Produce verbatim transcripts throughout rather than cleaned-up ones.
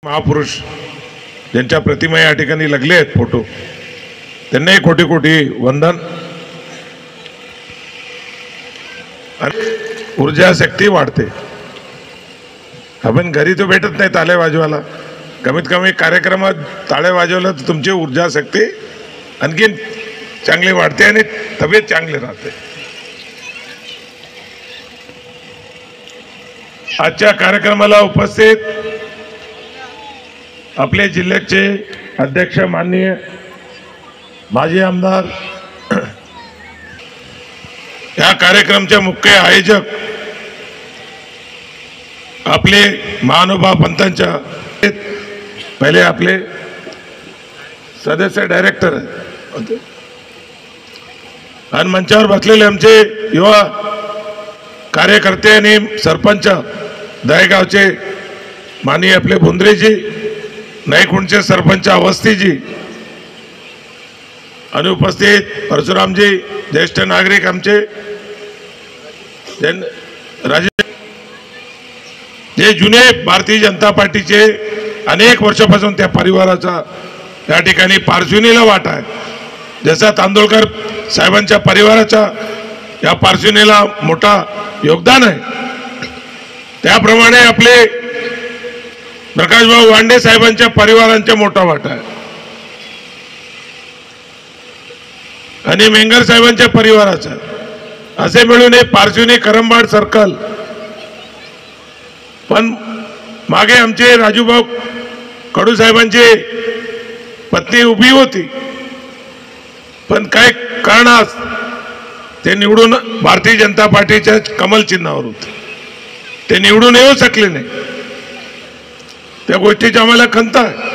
महापुरुष ज्यांच्या प्रतिमा या ठिकाणी लागले आहेत फोटो, त्यांनाही कोटी कोटी वंदन. ऊर्जा शक्ती वाढते. आपण घरी तर भेटत नाही ताळे वाजवायला, कमीत कमी कार्यक्रमात ताळे वाजवलं तर तुमची ऊर्जा शक्ती आणखीन चांगली वाढते आणि तब्येत चांगली राहते. आजच्या कार्यक्रमाला उपस्थित आपले जिल्ह्याचे अध्यक्ष माननीय माजी आमदार, या कार्यक्रमाचे मुख्य आयोजक आपले महानुभाव पंथांच्या पहिले आपले सदस्य डायरेक्टर आहेत आणि मंचावर बसलेले आमचे युवा कार्यकर्ते आणि सरपंच दहेगावचे माननीय आपले बोंद्रेजी, नाईकुंडचे सरपंच अवस्थीजी आणि उपस्थित परशुरामजी, ज्येष्ठ नागरिक आमचे राजे, जे जुने भारतीय जनता पार्टीचे अनेक वर्षापासून त्या परिवाराचा या ठिकाणी पार्श्वनीला वाटा आहे. जसा तांदोळकर साहेबांच्या परिवाराचा या पार्श्वनीला मोठा योगदान आहे, त्याप्रमाणे आपले प्रकाशभाऊ वांडे साहेबांच्या परिवारांचा मोठा वाटा आहे आणि मेंगर साहेबांच्या परिवाराचा. असे मिळून हे पार्श्वनी करंबाड सर्कल. पण मागे आमचे राजूभाऊ कडू साहेबांची पत्नी उभी होती, पण काय कारणास ते निवडून भारतीय जनता पार्टीच्या कमल चिन्हावर होते, ते निवडून येऊ शकले नाही. त्या गोष्टीची आम्हाला खंत आहे.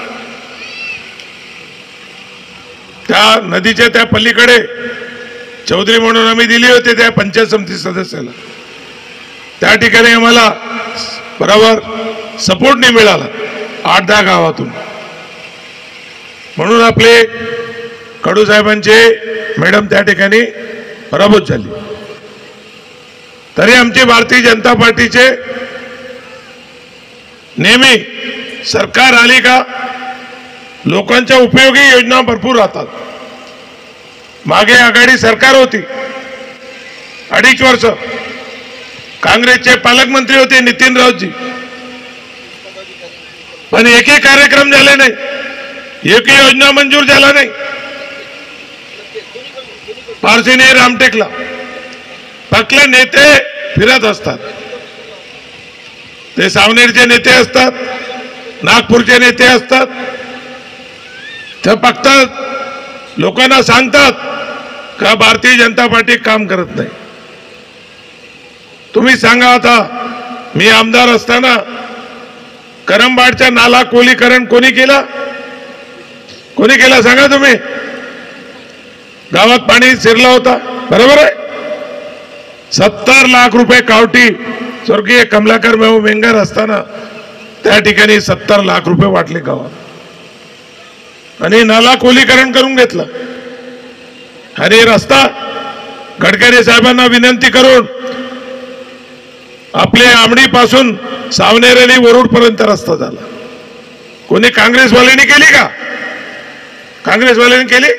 त्या नदीच्या त्या पलीकडे चौधरी म्हणून आम्ही दिली होती त्या पंचायत समिती सदस्याला, त्या ठिकाणी आम्हाला बरोबर सपोर्ट नाही मिळाला आठ दहा गावातून. म्हणून आपले कडू साहेबांचे मॅडम त्या ठिकाणी पराभूत झाली. तरी आमची भारतीय जनता पार्टीचे नेहमी सरकार आली का लोकांच्या उपयोगी योजना भरपूर राहतात. मागे आघाडी सरकार होती अडीच वर्ष, काँग्रेसचे पालकमंत्री होते नितीन राऊतजी, पण एकही कार्यक्रम झाले नाही, एकही योजना मंजूर झाला नाही. पारसीने रामटेकला फक्त नेते फिरत असतात, ते सावनेरचे नेते असतात, नागपूरचे नेते असतात, ते फक्त लोकांना सांगतात का भारतीय जनता पार्टी काम करत नाही. तुम्ही सांगा, आता मी आमदार असताना करंबाडच्या नाला कोलीकरण कोणी केला? कोणी केला सांगा तुम्ही? गावात पाणी शिरला होता, बरोबर आहे. सत्तर लाख रुपये कावटी स्वर्गीय कमलाकर मेहू मेंगर असताना त्या ठिकाणी सत्तर लाख रुपये वाटले गावात आणि नाला कोलीकरण करून घेतलं. आणि रस्ता गडकरी साहेबांना विनंती करून आपले आमडी पासून सावनेर आणि वरुड पर्यंत रस्ता झाला. कोणी काँग्रेसवाल्यांनी केली का? काँग्रेसवाल्यांनी केली?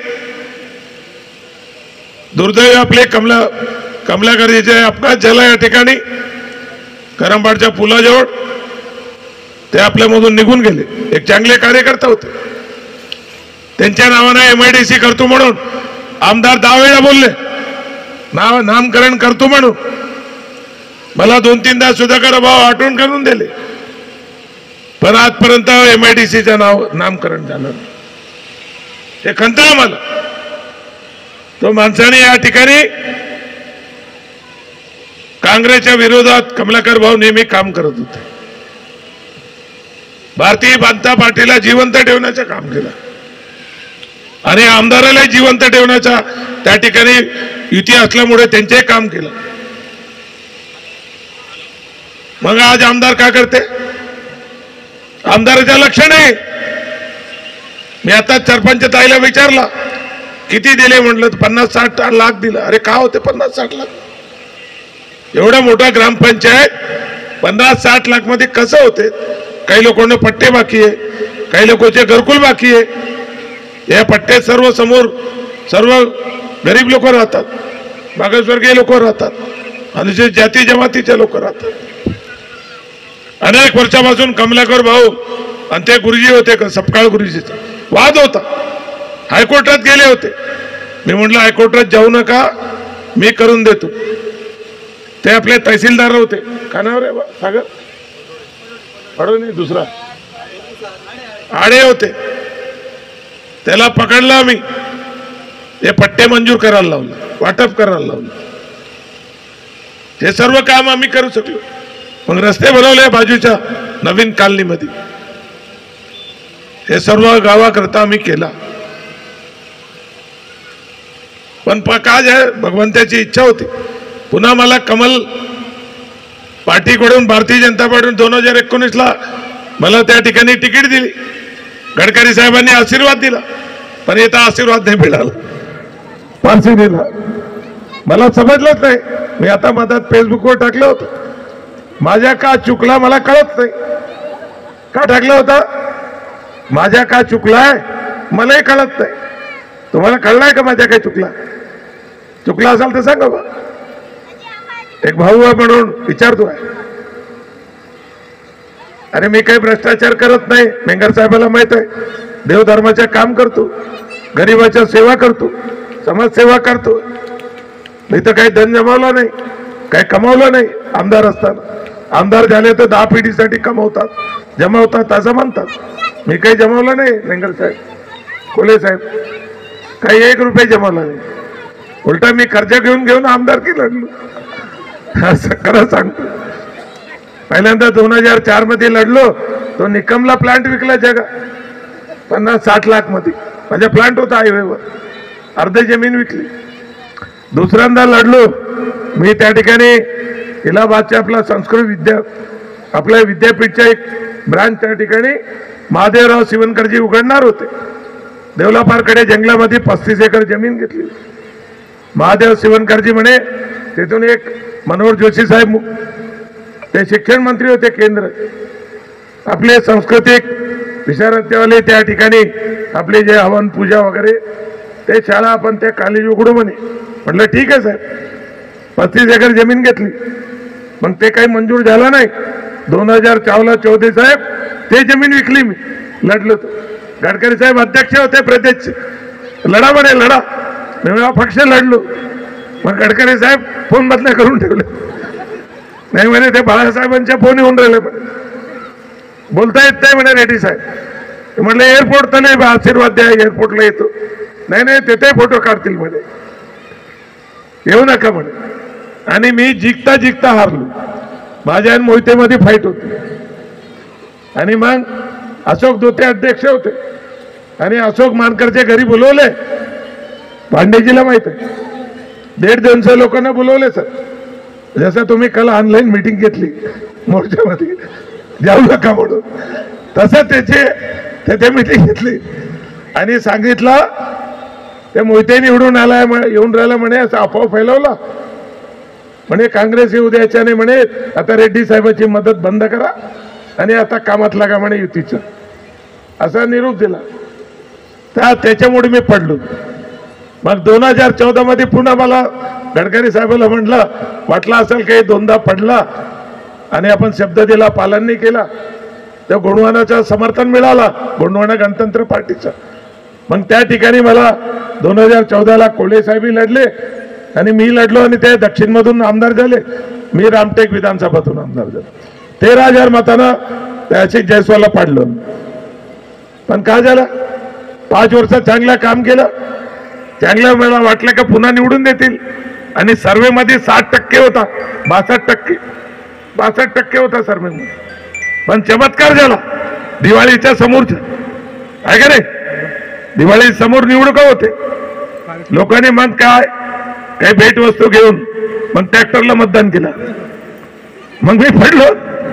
दुर्दैव आपले कमला कमलाकरचे अपघात झाला या ठिकाणी करंबाडच्या पुलाजवळ. ते आपल्यामधून निघून गेले. एक चांगले कार्यकर्ता होते, त्यांच्या नावाने एमआयडीसी करतो म्हणून आमदार दहा वेळा बोलले, नाव नामकरण करतो म्हणून. मला दोन तीनदा सुधाकर भाऊ आठवण करून दिले, पण आजपर्यंत एमआयडीसीचं नाव नामकरण झालं. हे खंत आम्हाला. तो माणसाने या ठिकाणी काँग्रेसच्या विरोधात कमलाकर भाऊ नेहमी काम करत होते. भारतीय जनता पार्टीला जिवंत ठेवण्याचं काम केलं आणि आमदाराला जिवंत ठेवण्याचा त्या ठिकाणी युती असल्यामुळे त्यांचे काम केलं. मग आज आमदार काय करते? आमदाराचं लक्ष नाही. मी आता सरपंच ताईला विचारला किती दिले, म्हटलं पन्नास साठ लाख दिलं. अरे का होते पन्नास साठ लाख? एवढा मोठा ग्रामपंचायत पन्नास साठ लाख मध्ये कसं होते? काही लोकांना पट्टे बाकी आहे, काही लोकांचे घरकुल बाकी आहे। या पट्ट्यात सर्व समोर सर्व गरीब लोक राहतात, मागासवर्गीय लोक राहतात, अनुसूचित जाती जमातीचे लोक राहतात। अनेक वर्षापासून कमलाकर भाऊ आणि ते गुरुजी होते, सपकाळ गुरुजीचा वाद होता, हायकोर्टात गेले होते। मी म्हटलं हायकोर्टात जाऊ नका, मी करून देतो। ते आपले तहसीलदार होते, कानावर आहे सागर पडो नाही, दुसरा आडे होते, त्याला पकडला आम्ही, हे पट्टे मंजूर करायला लावले, वाटप करायला लावले, हे सर्व काम आम्ही करू शकलो। मग रस्ते बनवले बाजूच्या नवीन कॉलनीमध्ये, हे सर्व गावाकरता आम्ही केला। पण काय आहे, भगवंताची इच्छा होती, पुन्हा मला कमल पार्टीकडून भारतीय जनता पार्टीकडून दोन हजार एकोणीस ला मला त्या ठिकाणी तिकीट दिली, गडकरी साहेबांनी आशीर्वाद दिला, पण इथं आशीर्वाद नाही मिळाला, फारसी दिला, मला समजलंच नाही। मी आता मधात फेसबुकवर टाकलं होतं, माझ्या का चुकला मला कळत नाही, का टाकलं होतं, माझ्या का चुकलाय मलाही कळत नाही। तुम्हाला कळलाय का माझ्या काय चुकला? चुकला असाल तर सांगा बा, एक भाऊ आहे म्हणून विचारतो आहे। अरे मी काही भ्रष्टाचार करत नाही, मेंगर साहेबाला माहित आहे, देवधर्माचे काम करतो, गरिबाच्या सेवा करतो, समाजसेवा करतो, नाही तर काही धन जमावलं नाही, काही कमावलं नाही। आमदार असताना आमदार झाले तर दहा पिढीसाठी कमवतात, जमावतात असं म्हणतात। मी काही जमावलं नाही, मेंगर साहेब, कोले साहेब, काही एक रुपये जमावला नाही, उलटा मी कर्ज घेऊन घेऊन आमदारकी लढलो, असं खरं सांगतो। पहिल्यांदा दोन हजार चार मध्ये लढलो, तो निकमला प्लांट विकला जगा पन्नास साठ लाख मध्ये, माझा प्लांट होता हायवेवर, अर्धे जमीन विकली। दुसऱ्यांदा लढलो मी त्या ठिकाणी इलाहाबादच्या आपला संस्कृत विद्या आपल्या विद्यापीठच्या एक ब्रांच त्या ठिकाणी महादेवराव शिवणकरजी उघडणार होते, देवलापारकडे जंगलामध्ये पस्तीस एकर जमीन घेतली। महादेव शिवणकरजी म्हणे, तिथून एक मनोहर जोशी साहेब ते शिक्षण मंत्री होते केंद्र, आपले सांस्कृतिक विचारवाले त्या ठिकाणी आपले जे हवन पूजा वगैरे ते शाळा आपण त्या कॉलेज उघडू म्हणे। म्हटलं ठीक आहे साहेब, पस्तीस एकर जमीन घेतली, मग ते काही मंजूर झालं नाही। दोन हजार चावला चौधरी साहेब ते जमीन विकली, मी लढलो तो, गडकरी साहेब अध्यक्ष होते प्रदेश, लढा म्हणे लढा, मी पक्ष लढलो, मग गडकरी साहेब फोन बदल्या करून ठेवले, नाही म्हणे ते बाळासाहेबांच्या फोन येऊन राहिले म्हणे, बोलता येत नाही म्हणे रेड्डी साहेब। म्हटलं एअरपोर्ट तर नाही, आशीर्वाद द्या, एअरपोर्टला येतो, नाही नाही तिथे फोटो काढतील म्हणे, येऊ नका म्हणे। आणि मी जिंकता जिंकता हारलो, माझ्या मोहितेमध्ये फाईट होती, आणि मग अशोक दोते अध्यक्ष होते, आणि अशोक मानकरच्या घरी बोलवले, पांडेजीला माहित आहे, दीड दोनशे लोकांना बोलवले सर, जसं तुम्ही काल ऑनलाईन मीटिंग घेतली मोर्चामध्ये, जाऊ नका म्हणून, तसं त्याचे त्याचे मीटिंग घेतली आणि सांगितलं ते मोहिते निवडून आलाय येऊन राहिला म्हणे, असं अफवा फैलवला म्हणे, काँग्रेस येऊ द्यायच्या नाही म्हणे, आता रेड्डी साहेबांची मदत बंद करा आणि आता कामात लागा म्हणे युतीचं, असा निरोप दिला। त्या त्याच्यामुळे मी पडलो। मग दोन हजार चौदा मध्ये पुन्हा मला गडकरी साहेबाला म्हटलं, वाटलं असेल काही दोनदा पडला आणि आपण शब्द दिला पालन नाही केला, त्या गोंडवानाचं समर्थन मिळाला, गोंडवाना गणतंत्र पार्टीचं। मग त्या ठिकाणी मला दोन हजार चौदा ला कोले साहेबही लढले आणि मी लढलो, आणि ते दक्षिण मधून आमदार झाले, मी रामटेक विधानसभातून आमदार झालो, तेरा हजार मतानं त्याची जयस्वालला पाडलं। पण काय झालं, पाच वर्ष चांगलं काम केलं, चांगलं मला वाटलं का पुन्हा निवडून देतील, आणि सर्वे मध्ये साठ टक्के होता, बासष्ट टक्के बासष्ट टक्के होता सर्वे मध्ये। पण चमत्कार झाला दिवाळीच्या समोरच्या, आहे का नाही, दिवाळी समोर निवडणुका होते, लोकांनी मग काय काही भेट वस्तू घेऊन मग ट्रॅक्टरला मतदान केलं, मग मी पडलो।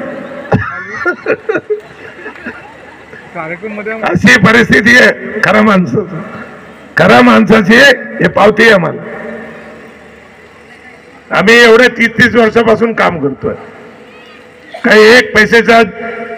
अशी परिस्थिती आहे खऱ्या माणसाची, खऱ्या माणसाची हे पावती आहे आम्हाला। आम्ही एवढे तीस तीस वर्षापासून काम करतोय, काही एक पैशाचा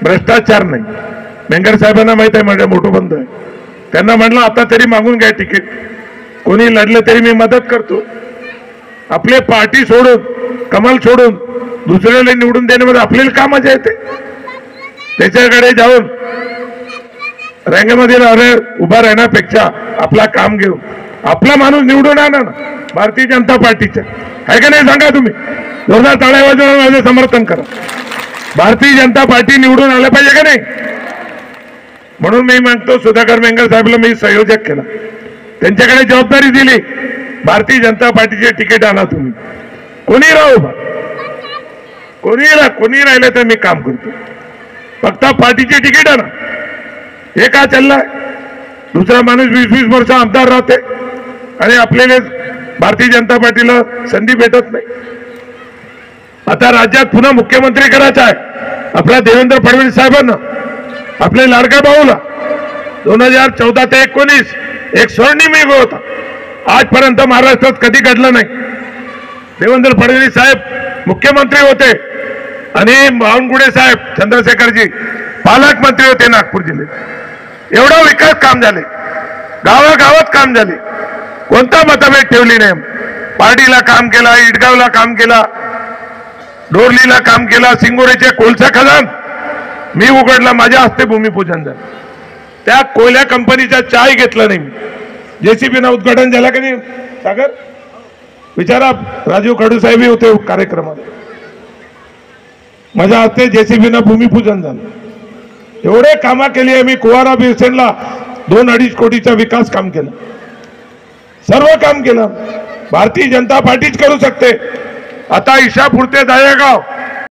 भ्रष्टाचार नाही. मेंगर साहेबांना माहित आहे माझ्या मोठं बंधू आहे, त्यांना म्हणलं आता तरी मागून घ्या तिकीट, कोणी लढलं तरी मी मदत करतो. आपले पार्टी सोडून कमल सोडून दुसऱ्याला निवडून देण्यामध्ये आपल्याला का मजा येते? त्याच्याकडे जाऊन रांगेमध्ये अरे उभा राहण्यापेक्षा आपला काम घेऊन आपला माणूस निवडून आणा ना भारतीय जनता पार्टीच्या, आहे का नाही सांगा तुम्ही? जोरदार टाळ्या वाजवून माझे समर्थन करा. भारतीय जनता पार्टी निवडून आलं पाहिजे का नाही? म्हणून मी म्हणतो सुधाकर मेंगर साहेबला मी संयोजक केला, त्यांच्याकडे जबाबदारी दिली, भारतीय जनता पार्टीचे तिकीट आणा तुम्ही, कोणी राहू बा, कोणी राह कोणी राहिलं तर मी काम करतो, फक्त पार्टीचे तिकीट आणा. हे का चाललंय? दुसरा माणूस वीस वीस वर्ष आमदार राहते आणि आपल्याला भारतीय जनता पार्टीला संधी भेटत नाही. आता राज्यात पुन्हा मुख्यमंत्री करायचा आहे आपला देवेंद्र फडणवीस साहेबांना, आपल्या लाडक्या भाऊला. दोन हजार चौदा ते एकोणीस एक स्वर्णिम युग होता, आजपर्यंत महाराष्ट्रात कधी घडलं नाही. देवेंद्र फडणवीस साहेब मुख्यमंत्री होते आणि बावनकुळे साहेब चंद्रशेखरजी पालकमंत्री होते नागपूर जिल्ह्यात. एवढा विकास काम झाले, गावागावात काम झाले, कोणता मतभेद ठेवली नाही. पार्टीला काम केला, इटगावला काम केला, डोरलीला काम केला, सिंगोरेचे कोळसा खदान मी उघडला, माझ्या हस्ते भूमिपूजन झालं. त्या कोयल्या कंपनीचा चाय घेतला नाही मी. जेसीबीनं उद्घाटन झालं का नाही सागर? विचारा, राजीव खडू साहेब होते कार्यक्रमात, माझ्या हस्ते जेसीबीनं भूमिपूजन झालं. एवढे कामा केली आहे मी. कुवारा बिरसेनला दोन अडीच कोटीचा विकास काम केला, सर्व काम केलं. भारतीय जनता पार्टीच करू शकते. आता ईशापुर ते दायगाव